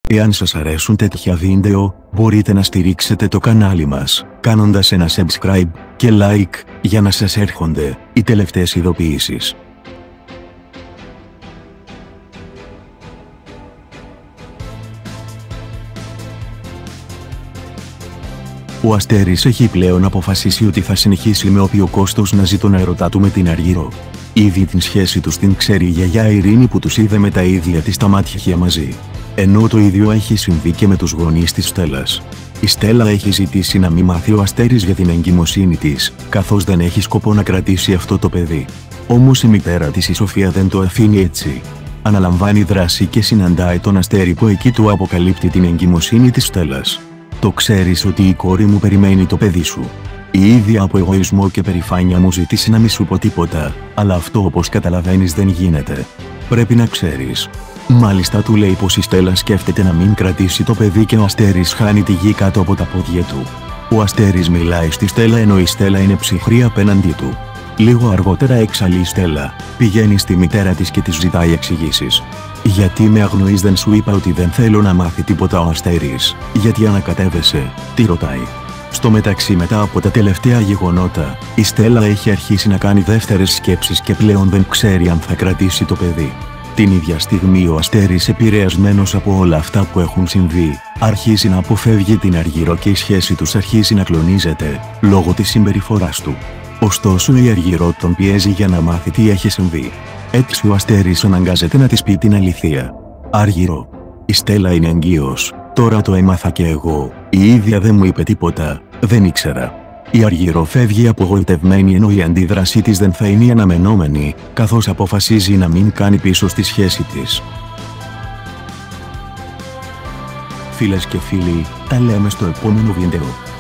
Εάν σας αρέσουν τέτοια βίντεο, μπορείτε να στηρίξετε το κανάλι μας, κάνοντας ένα subscribe και like, για να σας έρχονται οι τελευταίες ειδοποιήσεις. Ο Αστέρης έχει πλέον αποφασίσει ότι θα συνεχίσει με όποιο κόστος να ζει τον έρωτά του με την Αργύρο. Ήδη την σχέση τους την ξέρει η γιαγιά Ειρήνη που τους είδε με τα ίδια της τα μάτια μαζί. Ενώ το ίδιο έχει συμβεί και με τους γονείς της Στέλλας. Η Στέλλα έχει ζητήσει να μην μάθει ο Αστέρης για την εγκυμοσύνη της, καθώς δεν έχει σκοπό να κρατήσει αυτό το παιδί. Όμως η μητέρα της η Σοφία δεν το αφήνει έτσι. Αναλαμβάνει δράση και συναντάει τον Αστέρη που εκεί του αποκαλύπτει την εγκυμοσύνη της Στέλλας. Το ξέρεις ότι η κόρη μου περιμένει το παιδί σου. Η ίδια από εγωισμό και περηφάνεια μου ζητήσει να μη σου πω τίποτα, αλλά αυτό όπως καταλαβαίνεις δεν γίνεται. Πρέπει να ξέρεις. Μάλιστα του λέει πως η Στέλλα σκέφτεται να μην κρατήσει το παιδί και ο Αστέρης χάνει τη γη κάτω από τα πόδια του. Ο Αστέρης μιλάει στη Στέλλα ενώ η Στέλλα είναι ψυχρή απέναντί του. Λίγο αργότερα εξαλεί η Στέλλα, πηγαίνει στη μητέρα της και της ζητάει εξηγήσεις. «Γιατί με αγνοείς, δεν σου είπα ότι δεν θέλω να μάθει τίποτα ο Αστέρης, γιατί ανακατεύεσαι?» τη ρωτάει. Στο μεταξύ, μετά από τα τελευταία γεγονότα, η Στέλλα έχει αρχίσει να κάνει δεύτερες σκέψεις και πλέον δεν ξέρει αν θα κρατήσει το παιδί. Την ίδια στιγμή ο Αστέρης, επηρεασμένος από όλα αυτά που έχουν συμβεί, αρχίζει να αποφεύγει την Αργύρο και η σχέση τους αρχίζει να κλονίζεται, λόγω της συμπεριφοράς του. Ωστόσο η Αργύρο τον πιέζει για να μάθει τι έχει συμβεί. Έτσι ο Αστέρης αναγκάζεται να της πει την αλήθεια. «Αργύρο, η Στέλλα είναι εγγύος, τώρα το έμαθα και εγώ, η ίδια δεν μου είπε τίποτα, δεν ήξερα». Η Αργύρο φεύγει απογοητευμένη ενώ η αντίδρασή της δεν θα είναι η αναμενόμενη, καθώς αποφασίζει να μην κάνει πίσω στη σχέση της. Φίλες και φίλοι, τα λέμε στο επόμενο βίντεο.